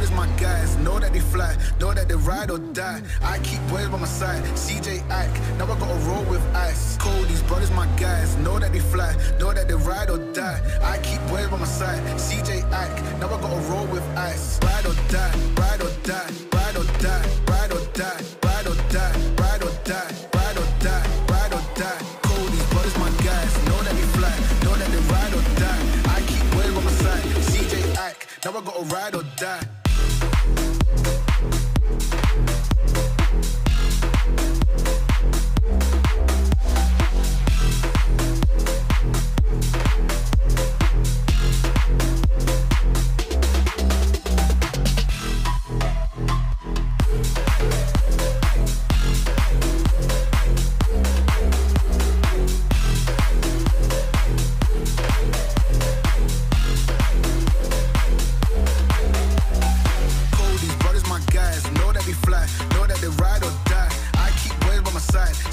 brothers my guys, know that they fly, know that they ride or die. I keep boys by my side, CJ Ike, now I gotta roll with ice. Cody's brothers my guys, know that they fly, know that they ride or die. I keep boys by my side, CJ Ike, now I gotta roll with ice. Ride or die, ride or die, ride or die, ride or die, ride or die, ride or die, ride or die, ride or die. Cody's brothers my guys, know that they fly, know that they ride or die. I keep boys by my side, CJ Ike, now I gotta ride or die. Know that they ride or die. I keep boys by my side,